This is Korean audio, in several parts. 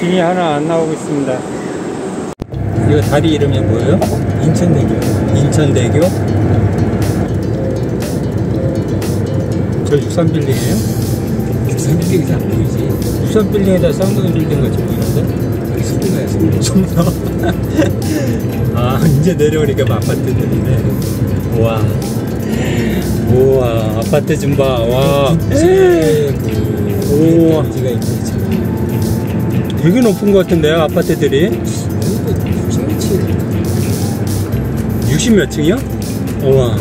등이 하나 안 나오고 있습니다. 이거 다리 이름이 뭐예요? 인천대교. 인천대교? 저 63빌딩이에요? 63빌딩이 잘 보이지. 63빌딩에다 쌍둥이 빌딩 같이 보이는데? 여기 송로야, 송로. 아, 이제 내려오니까 아파트들이네. 우와. 우와, 아파트 좀 봐. 와. 우와. 되게 높은 것 같은데요, 아파트들이? 60 몇 층이요? 우와.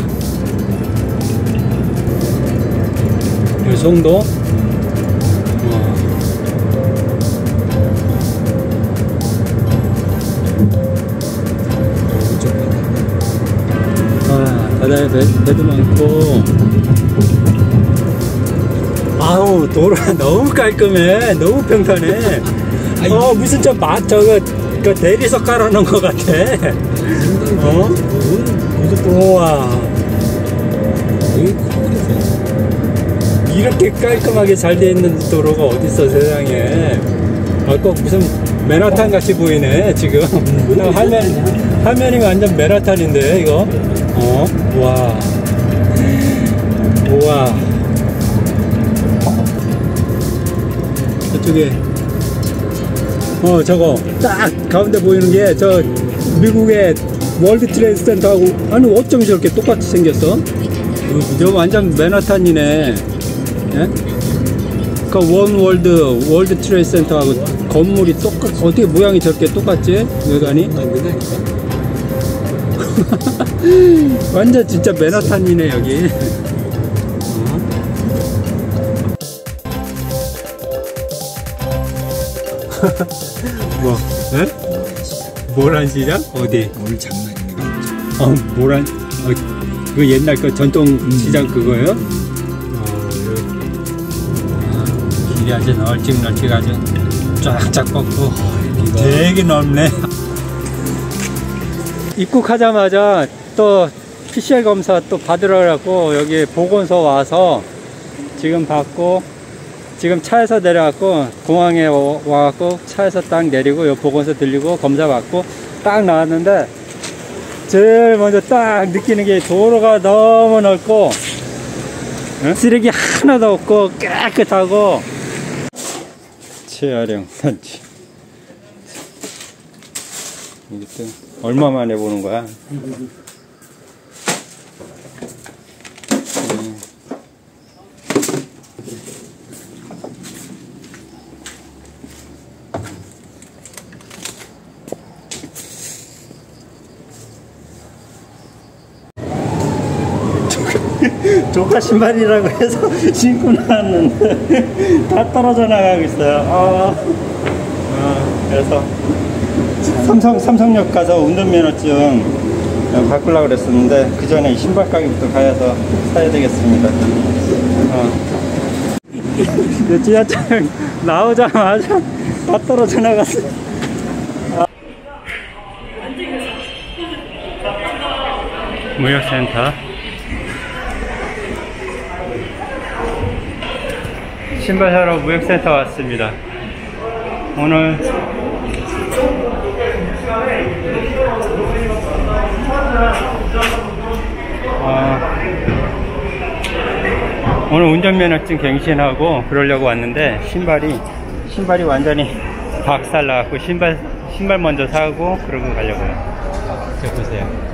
여기 송도? 우와. 바다에 배도 많고. 아우, 도로가 너무 깔끔해. 너무 평탄해. 무슨 저거 대리석 깔아놓은 것 같아. 우와. 이렇게 깔끔하게 잘 돼 있는 도로가 어딨어, 세상에. 꼭 무슨 맨하탄 같이 보이네, 지금. 화면이 완전 맨하탄인데, 이거. 우와. 우와. 저쪽에. 저거. 딱 가운데 보이는 게, 미국의 월드 트레이드 센터하고, 아니, 어쩜 저렇게 똑같이 생겼어? 저거 완전 맨하탄이네. 예? 그 월드 트레이드 센터하고 건물이 어떻게 모양이 저렇게 똑같지? 외관이? 완전 진짜 맨하탄이네, 여기. 뭐, 예? 모란시장? 어디? 오늘 장난이네. 모란, 그 옛날 그 전통시장 그거예요? 길이 아주 널찍널찍 아주 쫙쫙 뻗고 되게 넓네. 입국하자마자 또 PCR 검사 또 받으러 가고 여기 보건소 와서 지금 받고 지금 차에서 내려갖고 공항에 와갖고 차에서 딱 내리고 요 보건소 들리고 검사 받고 딱 나왔는데 제일 먼저 딱 느끼는 게 도로가 너무 넓고 쓰레기 하나도 없고 깨끗하고 재활용 단지. 이게 또 얼마 만에 보는 거야? 조카 신발이라고 해서 신고 나왔는데 다 떨어져 나가고 있어요. 그래서 삼성역 가서 운전면허증 바꾸려고 그랬었는데 그 전에 신발 가게부터 가서 사야 되겠습니다. 지하철 나오자마자 다 떨어져 나갔어요. 무역센터 신발 사러 무역센터 왔습니다. 오늘 오늘 운전면허증 갱신하고 그러려고 왔는데 신발이 완전히 박살 나갖고 신발 먼저 사고 그러고 가려고요. 저 보세요.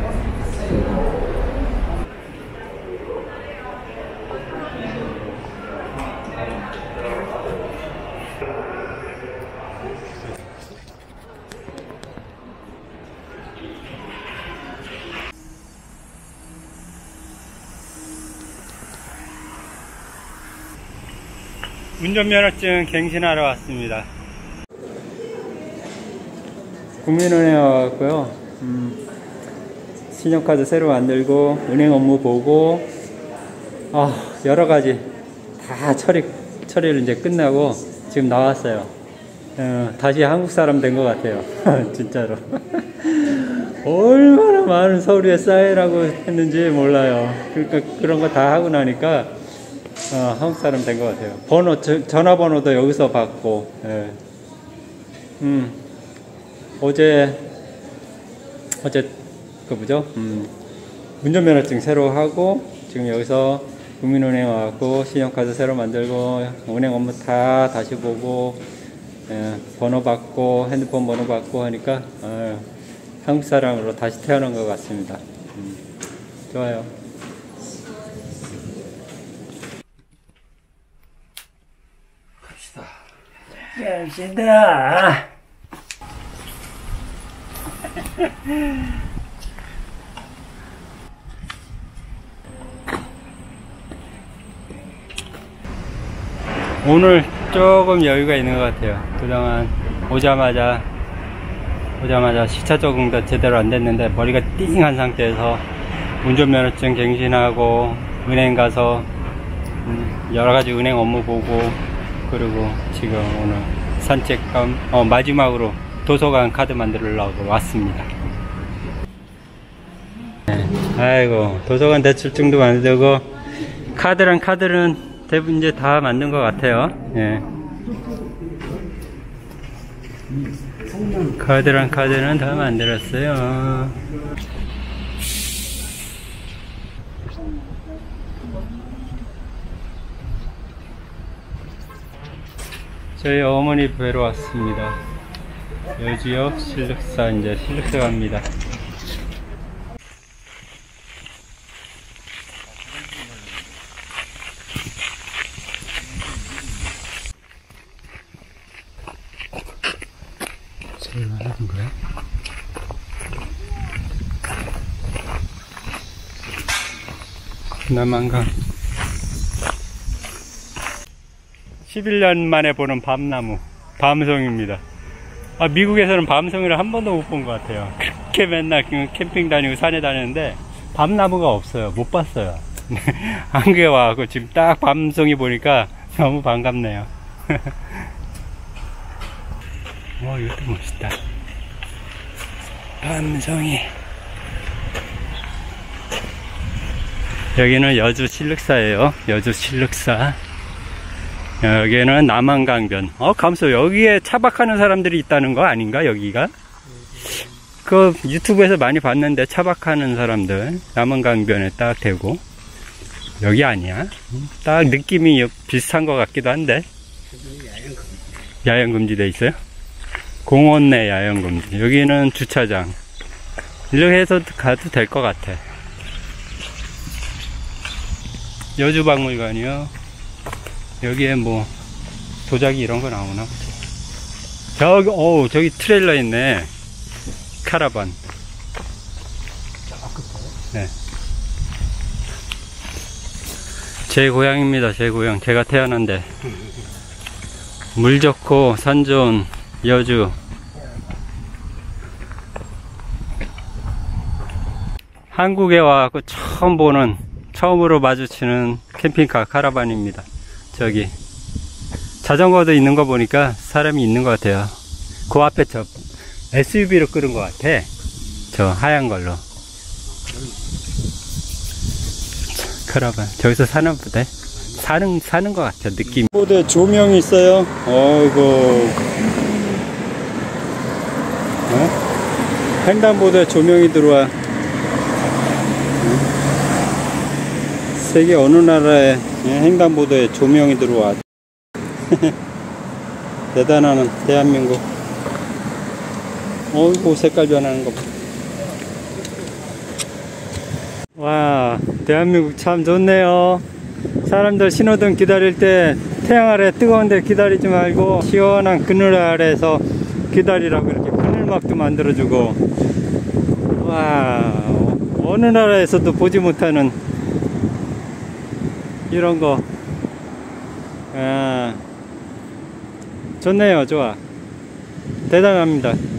운전면허증 갱신하러 왔습니다. 국민은행에 와갖고요. 신용카드 새로 만들고 은행 업무 보고 여러가지 다 처리를 이제 끝나고 지금 나왔어요. 다시 한국 사람 된 것 같아요. 진짜로. 얼마나 많은 서류에 쌓이라고 했는지 몰라요. 그러니까 그런 거 다 하고 나니까 한국 사람 된 것 같아요. 전화번호도 여기서 받고, 어제 그 뭐죠? 운전면허증 새로 하고 지금 여기서 국민은행 와갖고 신용카드 새로 만들고 은행 업무 다 다시 보고 번호 받고 핸드폰 번호 받고 하니까 한국 사람으로 다시 태어난 것 같습니다. 좋아요. 갑시다. 오늘 조금 여유가 있는 것 같아요. 그동안 오자마자 시차 적응도 제대로 안 됐는데 머리가 띵한 상태에서 운전면허증 갱신하고 은행 가서 여러가지 은행 업무 보고 그리고 지금 오늘 산책 마지막으로 도서관 카드 만들려고 왔습니다. 아이고 도서관 대출증도 만들고 카드는 대부분 이제 다 만든 것 같아요. 예. 카드는 다 만들었어요. 저희 어머니 뵈러 왔습니다. 여주역 신륵사, 이제 신륵사 갑니다. 제일 많은 거야? 남한강 11년 만에 보는 밤나무, 밤송입니다. 미국에서는 밤송이를 한 번도 못 본 것 같아요. 그렇게 맨날 캠핑 다니고 산에 다니는데 밤나무가 없어요. 못 봤어요. 한국에 와서 지금 딱 밤송이 보니까 너무 반갑네요. 이것도 멋있다. 밤송이. 여기는 여주 신륵사예요. 여주 신륵사. 여기는 남한강변. 감소 여기에 차박하는 사람들이 있다는 거 아닌가? 여기가? 그 유튜브에서 많이 봤는데 차박하는 사람들 남한강변에 딱 대고 여기 아니야? 딱 느낌이 비슷한 것 같기도 한데. 야영금지 돼 있어요? 공원 내 야영금지. 여기는 주차장. 이렇게 해서 가도 될 것 같아. 여주박물관이요. 여기에 뭐 도자기 이런 거 나오나 보죠. 저기 트레일러 있네. 카라반. 네. 제 고향입니다. 제 고향. 제가 태어난데. 물 좋고 산 좋은 여주. 한국에 와서 처음으로 마주치는 캠핑카 카라반입니다. 저기 자전거도 있는 거 보니까 사람이 있는 것 같아요. 그 앞에 저 SUV로 끄는 것 같아. 저 하얀 걸로. 카라반. 저기서 사는 부대. 사는 것 같아, 느낌. 보드에 조명이 있어요. 어이구. 횡단보도에 조명이 들어와. 세계 어느 나라에 횡단보도에 조명이 들어와. 대단한 대한민국. 어이구, 색깔 변하는 거 봐. 와, 대한민국 참 좋네요. 사람들 신호등 기다릴 때 태양 아래 뜨거운 데 기다리지 말고 시원한 그늘 아래에서 기다리라고 이렇게 그늘막도 만들어주고. 와, 어느 나라에서도 보지 못하는 이런 거. 좋네요. 좋아. 대단합니다.